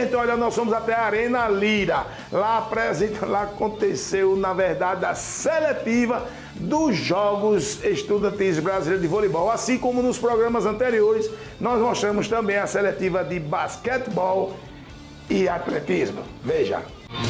Gente, olha, nós fomos até a Arena Lira. Lá aconteceu, na verdade, a seletiva dos Jogos Estudantis Brasileiros de Voleibol. Assim como nos programas anteriores, nós mostramos também a seletiva de basquetebol e atletismo. Veja.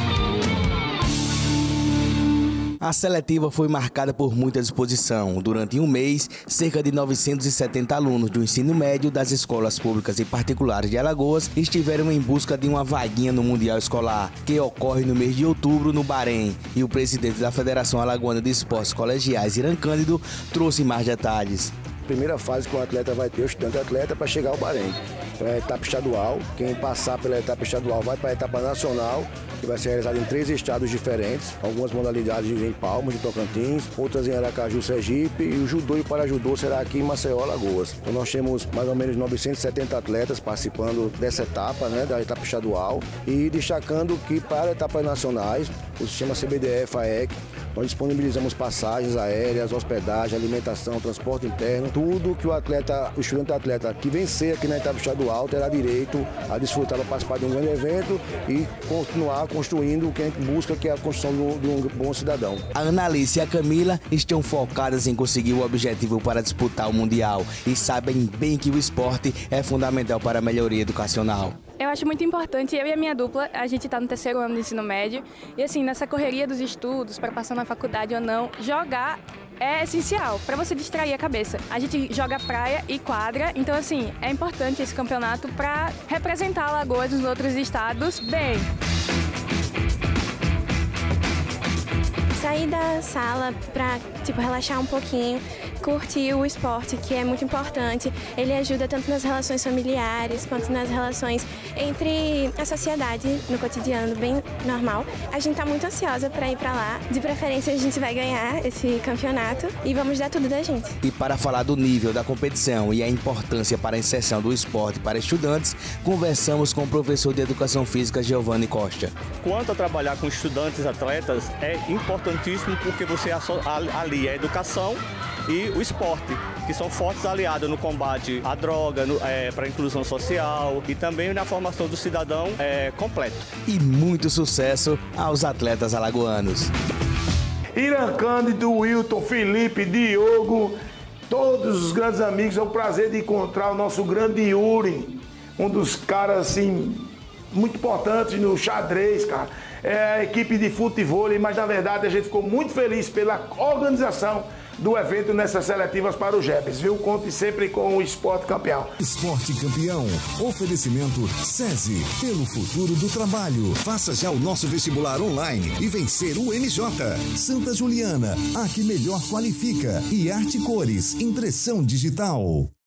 A seletiva foi marcada por muita disposição. Durante um mês, cerca de 970 alunos do ensino médio das escolas públicas e particulares de Alagoas estiveram em busca de uma vaguinha no Mundial Escolar, que ocorre no mês de outubro no Bahrein. E o presidente da Federação Alagoana de Esportes Colegiais, Irã Cândido, trouxe mais detalhes. Primeira fase que o atleta vai ter, o estudante atleta, para chegar ao Bahrein. Para a etapa estadual, quem passar pela etapa estadual vai para a etapa nacional, que vai ser realizada em 3 estados diferentes, algumas modalidades em Palmas, de Tocantins, outras em Aracaju, Sergipe, e o judô e o parajudô será aqui em Maceió, Alagoas. Então nós temos mais ou menos 970 atletas participando dessa etapa, da etapa estadual, e destacando que para etapas nacionais, o sistema CBDF, AEC, nós disponibilizamos passagens aéreas, hospedagem, alimentação, transporte interno, tudo que o estudante atleta que vencer aqui na etapa estadual terá direito a desfrutar para participar de um grande evento e continuar construindo o que a gente busca, que é a construção de um bom cidadão. A Analice e a Camila estão focadas em conseguir o objetivo para disputar o Mundial e sabem bem que o esporte é fundamental para a melhoria educacional. Eu acho muito importante, eu e a minha dupla, a gente está no 3º ano do ensino médio e assim, nessa correria dos estudos, para passar na faculdade ou não, jogar é essencial para você distrair a cabeça. A gente joga praia e quadra, então assim, é importante esse campeonato para representar Alagoas nos outros estados bem. Sair da sala para relaxar um pouquinho, curtir o esporte, que é muito importante. Ele ajuda tanto nas relações familiares quanto nas relações entre a sociedade no cotidiano, bem normal. A gente está muito ansiosa para ir para lá. De preferência, a gente vai ganhar esse campeonato e vamos dar tudo da gente. E para falar do nível da competição e a importância para a inserção do esporte para estudantes, conversamos com o professor de Educação Física, Giovanni Costa. Quanto a trabalhar com estudantes atletas, é importantíssimo porque você alia a educação e o esporte, que são fortes aliados no combate à droga, para a inclusão social e também na formação do cidadão completo. E muito sucesso aos atletas alagoanos. Irã Cândido, Wilton, Felipe, Diogo, todos os grandes amigos, é um prazer de encontrar o nosso grande Yuri, um dos caras assim muito importantes no xadrez, cara. É a equipe de futebol, mas na verdade a gente ficou muito feliz pela organização do evento nessas seletivas para o GEBs, viu? Conte sempre com o Esporte Campeão. Esporte Campeão. Oferecimento SESI. Pelo futuro do trabalho. Faça já o nosso vestibular online e vencer o MJ. Santa Juliana. A que melhor qualifica. E Arte Cores. Impressão digital.